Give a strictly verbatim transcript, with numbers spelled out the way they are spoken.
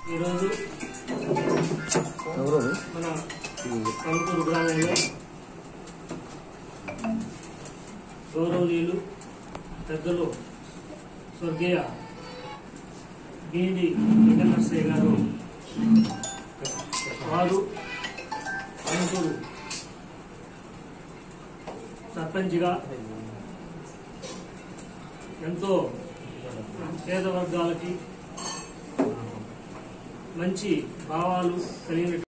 ఈరోజు మన కంకూరు గ్రామంలో గౌరవనీయులు పెద్దలు స్వర్గీయ బీడి వెంకటేశ్వరయ్య గారు వారు కంకూరు సర్పంచ్గా ఎంతో పేద వర్గాలకి మంచి భావాలు కలిగిన